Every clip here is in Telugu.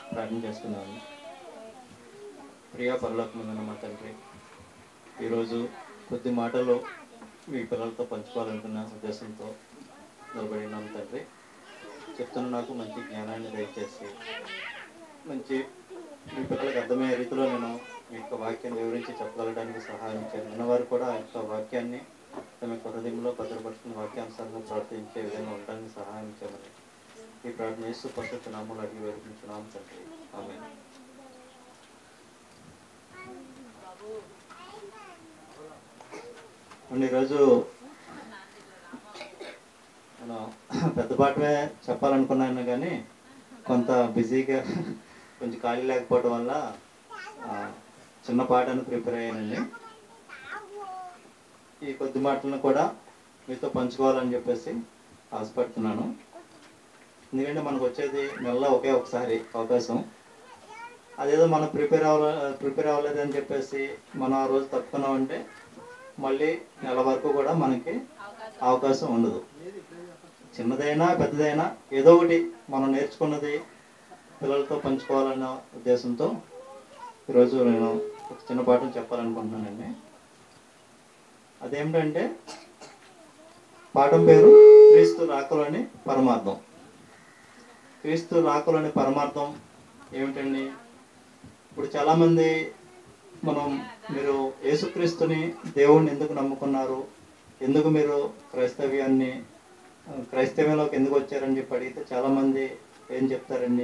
ప్రార్థన చేసుకున్నాను. ప్రియా పరలోకమందున్న మా తండ్రి, ఈరోజు కొద్ది మాటలు మీ పిల్లలతో పంచుకోవాలనుకున్న ఉద్దేశంతో నిలబడినాను తండ్రి. చెప్తున్న నాకు మంచి జ్ఞానాన్ని దయచేసి మంచి మీ పిల్లలకు అర్థమయ్యే రీతిలో నేను మీ యొక్క వాక్యాన్ని వివరించి చెప్పగలడానికి సహాయం చేయాలి. ఉన్నవారు కూడా ఆ యొక్క వాక్యాన్ని తమ యొక్క హృదయంలో భద్రపరుచుకుని వాక్యానుసారంగా ప్రవర్తించే విధంగా ఉండడానికి సహాయం చేయమని ఈ ప్రార్థన యేసు పరిశుద్ధ నామములో అడిగి వేడుకుంటున్నాము తండ్రి. ఆమేన్. ఈరోజు నేను పెద్ద పాటమే చెప్పాలనుకున్నాను కానీ కొంత బిజీగా కొంచెం ఖాళీ లేకపోవడం వల్ల చిన్న పాటను ప్రిపేర్ అయ్యానండి. ఈ కొద్ది మాటలను కూడా మీతో పంచుకోవాలని చెప్పేసి ఆశపడుతున్నాను. ఎందుకంటే మనకు వచ్చేది నెలలో ఒకే ఒకసారి అవకాశం. అదేదో మనం ప్రిపేర్ అవ్వలేదని చెప్పేసి మనం ఆ రోజు తప్పుకున్నామంటే మళ్ళీ నెల వరకు కూడా మనకి అవకాశం ఉండదు. చిన్నదైనా పెద్దదైనా ఏదో ఒకటి మనం నేర్చుకున్నది పిల్లలతో పంచుకోవాలన్న ఉద్దేశంతో ఈరోజు నేను ఒక చిన్న పాఠం చెప్పాలనుకుంటున్నానండి. అదేమిటంటే పాఠం పేరు క్రీస్తు రాకలోని పరమార్థం. క్రీస్తు రాకలోని పరమార్థం ఏమిటండి? ఇప్పుడు చాలామంది మీరు యేసుక్రీస్తుని దేవుణ్ణి ఎందుకు నమ్ముకున్నారు, ఎందుకు మీరు క్రైస్తవ్యంలోకి ఎందుకు వచ్చారని చెప్పి అడిగితే చాలామంది ఏం చెప్తారండి?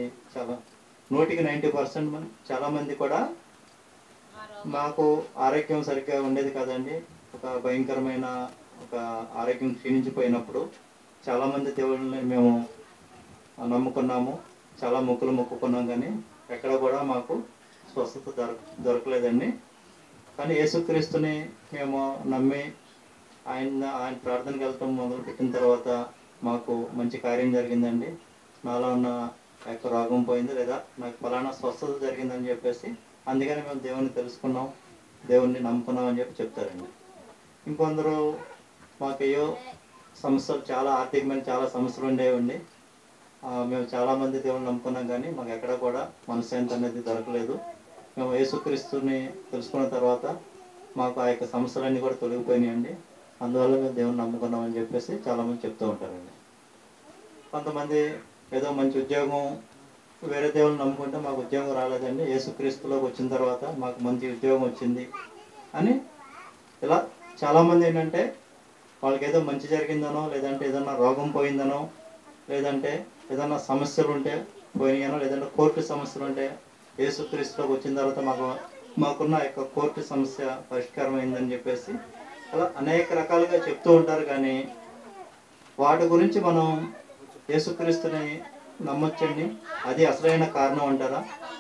90% చాలామంది కూడా మాకు ఆరోగ్యం సరిగ్గా ఉండేది కదండి, ఒక భయంకరమైన ఆరోగ్యం క్షీణించిపోయినప్పుడు చాలామంది దేవుళ్ళని మేము నమ్ముకున్నాము, చాలా మొక్కులు మొక్కుకున్నాం, కానీ ఎక్కడ కూడా మాకు స్వస్థత దొరకలేదండి. కానీ యేసుక్రీస్తుని మేము నమ్మి ఆయన ప్రార్థనకి వెళ్తాం మొదలుపెట్టిన తర్వాత మాకు మంచి కార్యం జరిగిందండి. నాలో ఉన్న యొక్క రోగం పోయింది, లేదా నాకు ఫలానా స్వస్థత జరిగిందని చెప్పేసి అందుకని మేము దేవుణ్ణి తెలుసుకున్నాం, దేవుణ్ణి నమ్ముకున్నాం అని చెప్పి చెప్తారండి. ఇంకొందరు మాకేయో సమస్యలు, చాలా ఆర్థికమైన చాలా సమస్యలు ఉండేవండి, మేము చాలామంది దేవుణ్ణి నమ్ముకున్నాం కానీ మాకు ఎక్కడ కూడా మనశ్శాంతి అనేది దొరకలేదు. మేము యేసుక్రీస్తుని తెలుసుకున్న తర్వాత మాకు ఆ యొక్క సమస్యలన్నీ కూడా తొలగిపోయినాయండి, అందువల్ల మేము దేవుణ్ణి నమ్ముకున్నామని చెప్పేసి చాలామంది చెప్తూ ఉంటారండి. కొంతమంది ఏదో మంచి ఉద్యోగం, వేరే దేవుని నమ్ముకుంటే మాకు ఉద్యోగం రాలేదండి, యేసుక్రీస్తులోకి వచ్చిన తర్వాత మాకు మంచి ఉద్యోగం వచ్చింది అని ఇలా చాలామంది ఏంటంటే వాళ్ళకి ఏదో మంచి జరిగిందనో, లేదంటే ఏదన్నా రోగం పోయిందనో, లేదంటే ఏదన్నా సమస్యలు ఉంటే పోయినాయనో, లేదంటే కోర్టు సమస్యలు ఉంటే యేసుక్రీస్తులోకి వచ్చిన తర్వాత మాకున్న యొక్క కోర్టు సమస్య పరిష్కారం అయిందని చెప్పేసి అలా అనేక రకాలుగా చెప్తూ ఉంటారు. కానీ వాటి గురించి మనం యేసుక్రీస్తుని నమ్మొచ్చండి? అది అసలైన కారణం అంటారా?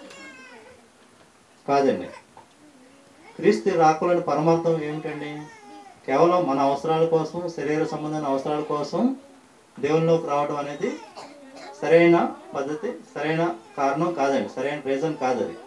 కాదండి. క్రీస్తు రాకలోని పరమార్థం ఏమిటండి? కేవలం మన అవసరాల కోసం, శరీర సంబంధమైన అవసరాల కోసం దేవునిలోకి రావడం అనేది సరైన పద్ధతి, సరైన కారణం కాదండి, సరైన రీజన్ కాదు అది.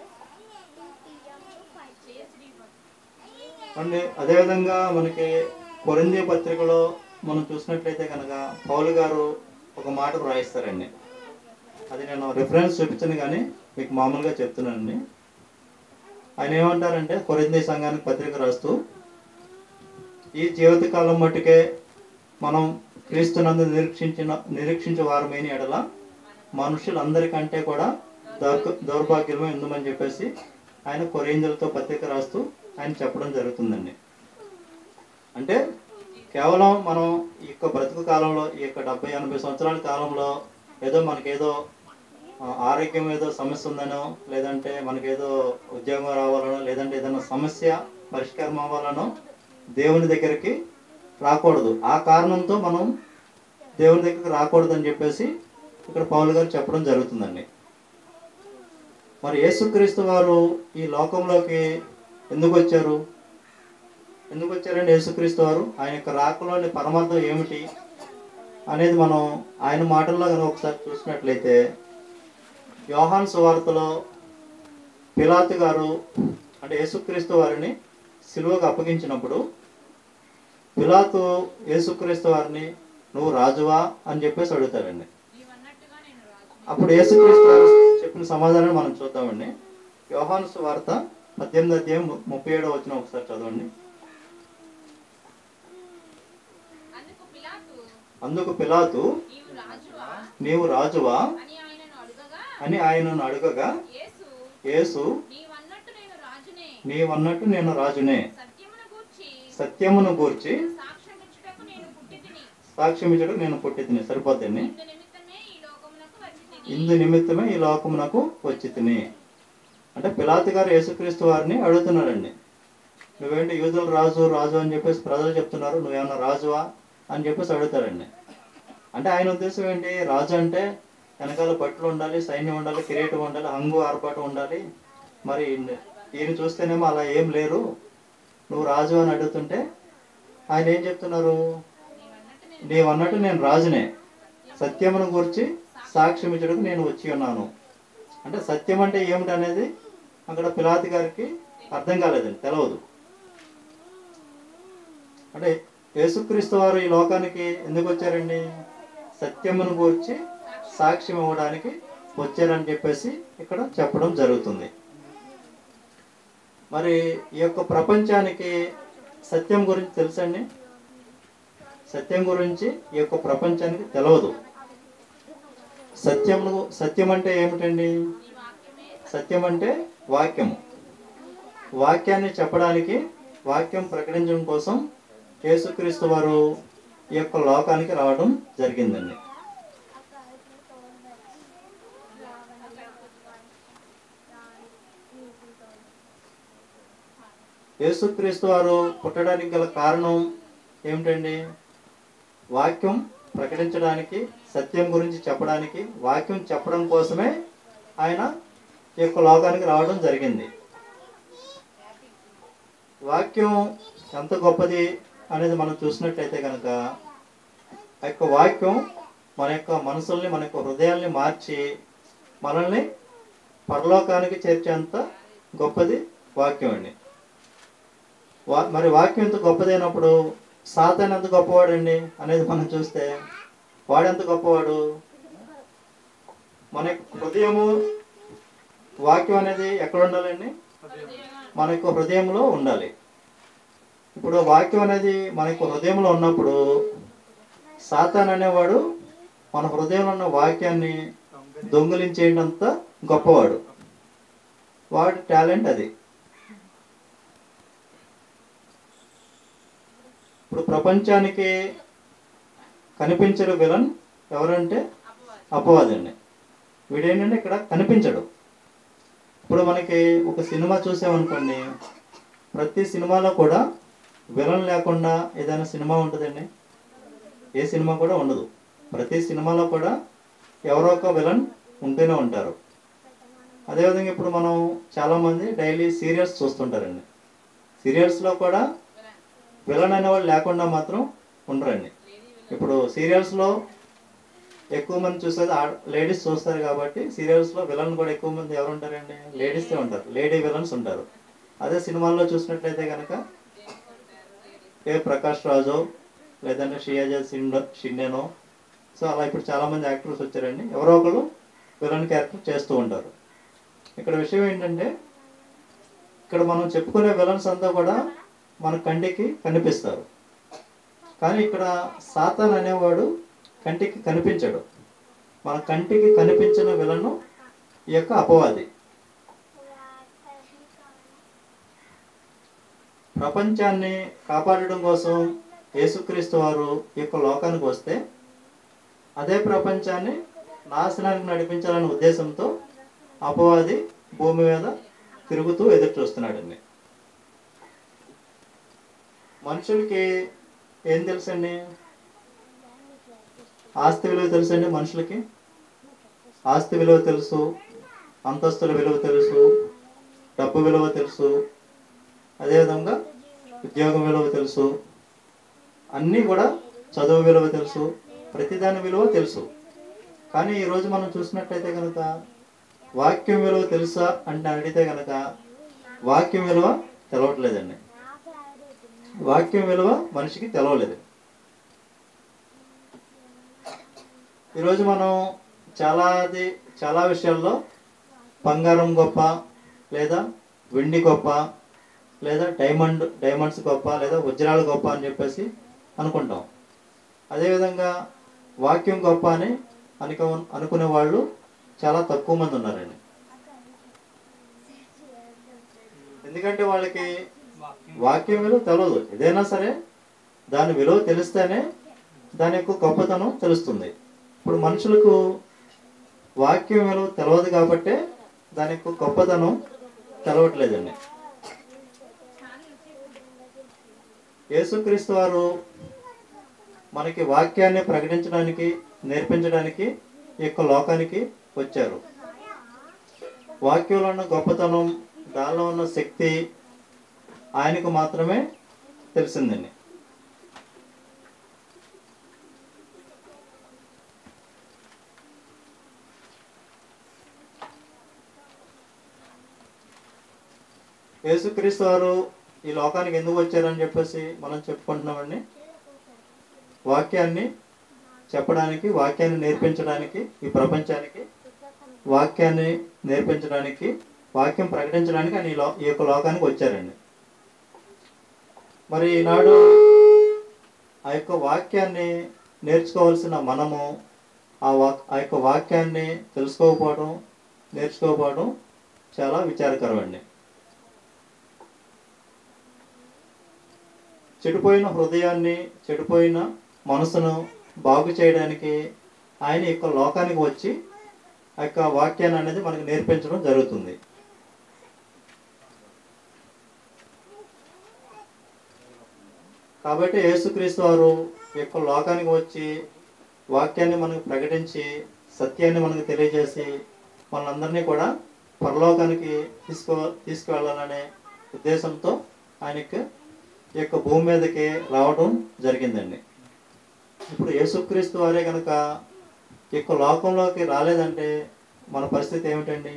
అండి అదేవిధంగా మనకి కొరింథీ పత్రికలో మనం చూసినట్లయితే కనుక పౌలు గారు ఒక మాట రాయిస్తారండి. అది నేను రిఫరెన్స్ చూపించను కానీ మీకు మామూలుగా చెప్తున్నానండి. ఆయన ఏమంటారంటే కొరింథీ సంఘానికి పత్రిక రాస్తూ, ఈ జీవితకాలం మట్టుకే మనం క్రీస్తునందు నిరీక్షించే వారమైన ఎడల మనుషులందరికంటే కూడా దౌర్భాగ్యమే ఉందని చెప్పేసి ఆయన కొరింథీయులతో పత్రిక రాస్తూ ఆయన చెప్పడం జరుగుతుందండి. అంటే కేవలం మనం ఈ యొక్క బ్రతుకు కాలంలో, ఈ యొక్క 70-80 సంవత్సరాల కాలంలో ఏదో మనకేదో ఆరోగ్యం ఏదో సమస్య ఉందనో, లేదంటే మనకేదో ఉద్యోగం రావాలనో, లేదంటే ఏదైనా సమస్య పరిష్కారం అవ్వాలనో దేవుని దగ్గరికి రాకూడదు. ఆ కారణంతో మనం దేవుని దగ్గరికి రాకూడదు అని చెప్పేసి ఇక్కడ పౌలు గారు చెప్పడం జరుగుతుందండి. మరి యేసుక్రీస్తు వారు ఈ లోకంలోకి ఎందుకు వచ్చారండి? యేసుక్రీస్తు వారు ఆయన యొక్క రాకలోని పరమార్థం ఏమిటి అనేది మనం ఆయన మాటల్లో కనుక ఒకసారి చూసినట్లయితే, యోహాను సువార్తలో పిలాతు గారు అంటే యేసుక్రీస్తు వారిని సిలువకు అప్పగించినప్పుడు పిలాతు యేసుక్రీస్తు వారిని నువ్వు రాజువా అని చెప్పేసి అడుగుతాడండి. అప్పుడు యేసుక్రీస్తు వారు చెప్పిన చెప్పిన సమాధానం మనం చూద్దామండి. యోహాను సువార్త 18:37 ఒకసారి చదవండి. అందుకు పిలాతు, నీవు రాజువా అని ఆయనను అడుగగా, యేసు, నీవన్నట్టు నేను రాజునే, సత్యమును గూర్చి సాక్ష్యమిచ్చుటకు నేను పుట్టితిని. సరిపోతుంది. ఇందు నిమిత్తమే ఈ లోకమునకు వచ్చితిని. అంటే పిలాతు గారు యేసుక్రీస్తు వారిని అడుగుతున్నాడండి, నువ్వేంటి యూదుల రాజు రాజు అని చెప్పేసి ప్రజలు చెప్తున్నారు, నువ్వేమన్నా రాజువా అని చెప్పేసి అడుగుతాడండి. అంటే ఆయన ఉద్దేశం ఏంటి? రాజు అంటే వెనకాల బట్టలు ఉండాలి, సైన్యం ఉండాలి, కిరీటం ఉండాలి, హంగు ఆర్పాటు ఉండాలి. మరి ఈయన చూస్తేనేమో అలా ఏం లేరు, నువ్వు రాజు అని అడుగుతుంటే ఆయన ఏం చెప్తున్నారు? నీవన్నట్టు నేను రాజునే, సత్యమును గురించి సాక్ష్యం ఇచ్చడానికి నేను వచ్చి ఉన్నాను. అంటే సత్యం అంటే ఏమిటి అనేది అక్కడ పిలాతు గారికి అర్థం కాలేదండి, తెలవదు. అంటే యేసుక్రీస్తు వారు ఈ లోకానికి ఎందుకు వచ్చారండి? సత్యమును గురించి సాక్ష్యం ఇవ్వడానికి వచ్చారని చెప్పేసి ఇక్కడ చెప్పడం జరుగుతుంది. మరి ఈ యొక్క ప్రపంచానికి సత్యం గురించి తెలుసండి? సత్యం గురించి ఈ యొక్క ప్రపంచానికి తెలవదు. సత్యం అంటే ఏమిటండి? సత్యం అంటే వాక్యము. వాక్యాన్ని చెప్పడానికి, వాక్యం ప్రకటించడం కోసం యేసుక్రీస్తు వారు ఈ యొక్క లోకానికి రావడం జరిగిందండి. యేసుక్రీస్తు వారు పుట్టడానికి గల కారణం ఏమిటండి? వాక్యం ప్రకటించడానికి, సత్యం గురించి చెప్పడానికి, వాక్యం చెప్పడం కోసమే ఆయన ఈ యొక్క లోకానికి రావడం జరిగింది. వాక్యం ఎంత గొప్పది అనేది మనం చూసినట్లయితే కనుక, ఆ యొక్క వాక్యం మన యొక్క మనసుల్ని, మన యొక్క హృదయాల్ని మార్చి మనల్ని పరలోకానికి చేర్చేంత గొప్పది వాక్యం అండి. మరి వాక్యం ఎంత గొప్పదైనప్పుడు సాతాను ఎంత గొప్పవాడండి అనేది మనం చూస్తే, వాడెంత గొప్పవాడు? మన యొక్క హృదయము, వాక్యం అనేది ఎక్కడ ఉండాలండి? మన యొక్క హృదయంలో ఉండాలి. ఇప్పుడు వాక్యం అనేది మన యొక్క హృదయంలో ఉన్నప్పుడు సాతాను అనేవాడు మన హృదయంలో ఉన్న వాక్యాన్ని దొంగిలించేటంత గొప్పవాడు. వాడి టాలెంట్ అది. ఇప్పుడు ప్రపంచానికి కనిపించడు విలన్ ఎవరంటే అపవాదండి. వీడేంటంటే ఇక్కడ కనిపించడు. ఇప్పుడు మనకి ఒక సినిమా చూసామనుకోండి, ప్రతి సినిమాలో కూడా విలన్ లేకుండా ఏదైనా సినిమా ఉంటుందండి? ఏ సినిమా కూడా ఉండదు. ప్రతి సినిమాలో కూడా ఎవరో ఒక విలన్ ఉంటూనే ఉంటారు. అదేవిధంగా ఇప్పుడు మనం చాలామంది డైలీ సీరియల్స్ చూస్తుంటారండి. సీరియల్స్లో కూడా విలన్ అనేవాళ్ళు లేకుండా మాత్రం ఉండరండి. ఇప్పుడు సీరియల్స్లో ఎక్కువ మంది చూసేది లేడీస్ చూస్తారు కాబట్టి సీరియల్స్లో విలన్ కూడా ఎక్కువ మంది ఎవరు ఉంటారండి? లేడీసే ఉంటారు, లేడీ విలన్స్ ఉంటారు. అదే సినిమాల్లో చూసినట్లయితే కనుక ఏ ప్రకాష్ రాజో లేదంటే షియాజా షిండేనో, సో అలా ఇప్పుడు చాలామంది యాక్టర్స్ వచ్చారండి, ఎవరో ఒకరు విలన్ క్యారెక్టర్ చేస్తూ ఉంటారు. ఇక్కడ విషయం ఏంటంటే, ఇక్కడ మనం చెప్పుకునే విలన్స్ అంతా కూడా మన కంటికి కనిపిస్తారు. కానీ ఇక్కడ సాతాను అనేవాడు కంటికి కనిపించడు. మన కంటికి కనిపించిన విలను ఈ యొక్క అపవాది. ప్రపంచాన్ని కాపాడడం కోసం యేసుక్రీస్తు వారు ఈ యొక్క లోకానికి వస్తే, అదే ప్రపంచాన్ని నాశనానికి నడిపించాలనే ఉద్దేశంతో అపవాది భూమి మీద తిరుగుతూ ఎదురు చూస్తున్నాడండి. మనుషులకి ఏం తెలుసండి? ఆస్తి విలువ తెలుసండి మనుషులకి. ఆస్తి విలువ తెలుసు, అంతస్తుల విలువ తెలుసు, డబ్బు విలువ తెలుసు, అదేవిధంగా ఉద్యోగం విలువ తెలుసు, అన్నీ కూడా చదువు విలువ తెలుసు, ప్రతిదాని విలువ తెలుసు. కానీ ఈరోజు మనం చూసినట్లయితే కనుక వాక్యం విలువ తెలుసా అంటే అడిగితే కనుక వాక్యం విలువ తెలవట్లేదండి. వాక్యం విలువ మనిషికి తెలవలేదు. ఈరోజు మనం చాలా విషయాల్లో బంగారం గొప్ప, లేదా వెండి గొప్ప, లేదా డైమండ్స్ గొప్ప, లేదా వజ్రాలు గొప్ప అని చెప్పేసి అనుకుంటాం. అదేవిధంగా వాక్యం గొప్ప అని అనుకునే వాళ్ళు చాలా తక్కువ మంది ఉన్నారండి. ఎందుకంటే వాళ్ళకి వాక్యం విలువ తెలియదు. ఏదైనా సరే దాని విలువ తెలిస్తేనే దాని యొక్క గొప్పతనం తెలుస్తుంది. ఇప్పుడు మనుషులకు వాక్యం విలువ తెలియదు కాబట్టి దాని యొక్క గొప్పతనం తెలవట్లేదండి. యేసుక్రీస్తు వారు మనకి వాక్యాన్ని ప్రకటించడానికి, నేర్పించడానికి ఈ యొక్క లోకానికి వచ్చారు. వాక్యంలో ఉన్న గొప్పతనం, దానిలో ఉన్న శక్తి ఆయనకు మాత్రమే తెలిసిందండి. యేసుక్రీస్తు వారు ఈ లోకానికి ఎందుకు వచ్చారని చెప్పేసి మనం చెప్పుకుంటున్నామండి. వాక్యాన్ని చెప్పడానికి, వాక్యాన్ని నేర్పించడానికి, ఈ ప్రపంచానికి వాక్యాన్ని నేర్పించడానికి, వాక్యం ప్రకటించడానికి ఆయన ఈ యొక్క లోకానికి వచ్చారండి. మరి ఈనాడు ఆ యొక్క వాక్యాన్ని నేర్చుకోవాల్సిన మనము ఆ యొక్క వాక్యాన్ని తెలుసుకోకపోవడం, నేర్చుకోకపోవడం చాలా విచారకరమండి. చెడిపోయిన హృదయాన్ని, చెడిపోయిన మనసును బాగు చేయడానికి ఆయన యొక్క లోకానికి వచ్చి ఆ యొక్క వాక్యాన్ని అనేది మనకు నేర్పించడం జరుగుతుంది. కాబట్టి యేసుక్రీస్తు వారు యొక్క లోకానికి వచ్చి వాక్యాన్ని మనకు ప్రకటించి, సత్యాన్ని మనకు తెలియజేసి, మనందరినీ కూడా పరలోకానికి తీసుకువెళ్ళాలనే ఉద్దేశంతో ఆయనకి ఈ యొక్క భూమి మీదకి రావడం జరిగిందండి. ఇప్పుడు యేసుక్రీస్తు వారే కనుక ఈ యొక్క లోకంలోకి రాలేదంటే మన పరిస్థితి ఏమిటండి?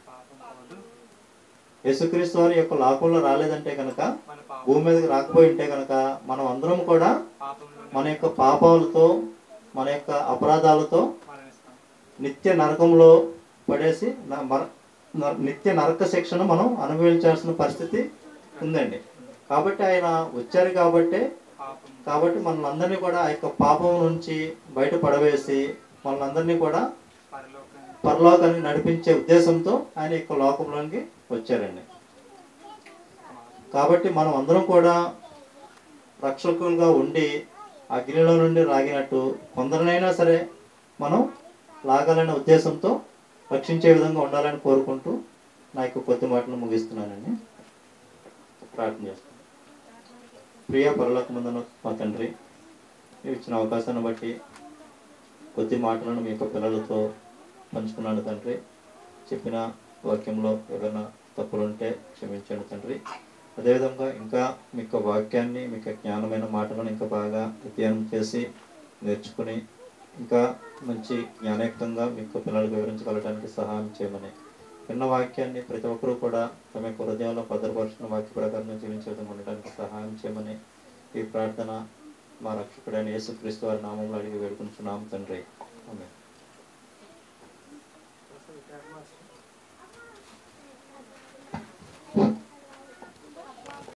యేసుక్రీస్తు వారి యొక్క లోకంలో రాలేదంటే కనుక, భూమి మీదకి రాకపోయి ఉంటే కనుక, మనం అందరం కూడా మన యొక్క పాపాలతో, మన యొక్క అపరాధాలతో నిత్య నరకంలో పడేసి నిత్య నరక శిక్షను మనం అనుభవించాల్సిన పరిస్థితి ఉందండి. కాబట్టి ఆయన వచ్చారు కాబట్టి మనందరినీ కూడా ఆ యొక్క పాపం నుంచి బయట పడవేసి మనందరినీ కూడా పరలోకానికి నడిపించే ఉద్దేశంతో ఆయన యొక్క లోకంలోకి వచ్చారండి. కాబట్టి మనం అందరం కూడా రక్షకులుగా ఉండి అగ్నిలో నుండి లాగినట్టు కొందరినైనా సరే మనం లాగాలనే ఉద్దేశంతో రక్షించే విధంగా ఉండాలని కోరుకుంటూ నా యొక్క కొద్ది మాటలు ముగిస్తున్నానండి. ప్రార్థన చేస్తాను. ప్రియ పరలోకమందున్న మా తండ్రి, మీరు ఇచ్చిన అవకాశాన్ని బట్టి కొద్ది మాటలను మీ యొక్క పిల్లలతో పంచుకున్నాను తండ్రి. చెప్పిన వాక్యంలో ఏదైనా తప్పులుంటే క్షమించండి తండ్రి. అదేవిధంగా ఇంకా మీ యొక్క వాక్యాన్ని, మీ యొక్క జ్ఞానమైన మాటలను ఇంకా బాగా అధ్యయనం చేసి నేర్చుకుని ఇంకా మంచి జ్ఞానయుక్తంగా మీ యొక్క పిల్లలకు వివరించగలడానికి సహాయం చేయమని, విన్న వాక్యాన్ని ప్రతి ఒక్కరూ కూడా తమ యొక్క హృదయంలో భద్రపరుచుకున్న వాక్య ప్రకారం జీవించే విధంగా ఉండడానికి సహాయం చేయమని ఈ ప్రార్థన మా రక్షకుడైన యేసుక్రీస్తు వారి నామంలో అడిగి వేడుకుంటున్నాము తండ్రి. ఆమేన్.